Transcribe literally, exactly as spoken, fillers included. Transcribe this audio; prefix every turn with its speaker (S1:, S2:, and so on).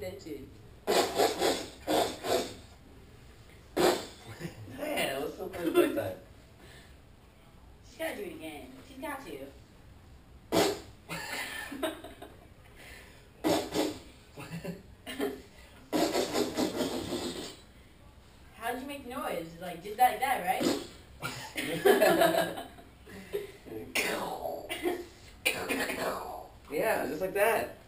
S1: attention.
S2: Man, what's so funny about that?
S1: She's gotta do it again. She's got to. How did you make the noise? Like, just like that, right?
S2: Yeah, just like that.